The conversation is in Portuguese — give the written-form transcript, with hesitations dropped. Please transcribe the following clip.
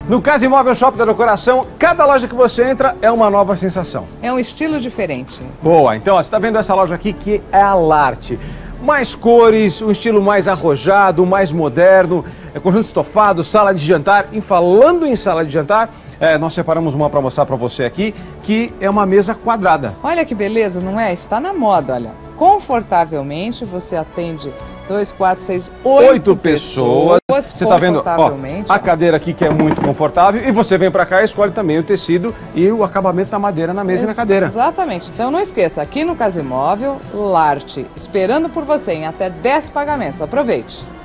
No Casa Imóvel Shopping da Decoração, cada loja que você entra é uma nova sensação. É um estilo diferente. Boa, então ó, você está vendo essa loja aqui que é a Larte. Mais cores, um estilo mais arrojado, mais moderno, conjunto estofado, sala de jantar. E falando em sala de jantar, nós separamos uma para mostrar para você aqui, que é uma mesa quadrada. Olha que beleza, não é? Está na moda, olha. Confortavelmente você atende 2, 4, 6, 8 pessoas. Você está vendo ó, a cadeira aqui que é muito confortável e você vem para cá e escolhe também o tecido e o acabamento da madeira na mesa e na cadeira. Exatamente. Então não esqueça, aqui no Casa Imóvel, Larte, esperando por você em até 10 pagamentos. Aproveite!